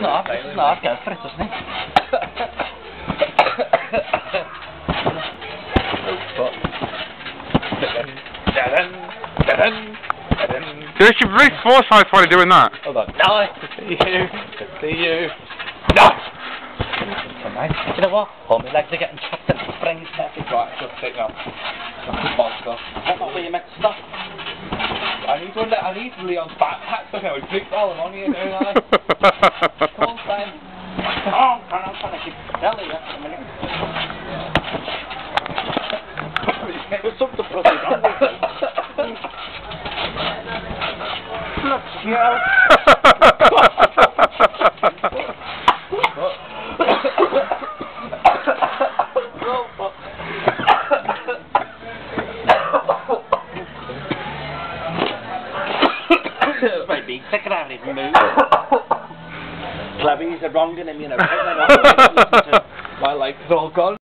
Not, go for it, doesn't he? You should really foresight while you're doing that. Hold on. Nice to see you. Good to see you. Nice! Nice. You know what? Hold my legs are getting chopped in the springs. Right, just take now. Monster. That's not where you meant to stop. I need Leon's backpack so I can flick all them on you, don't I? Come on, Simon. Oh, I'm trying to keep telling you. There's something bloody wrong with it. Look, yeah. Maybe take it out and move. Clever, he's wrong in him, you know. My life is all gone.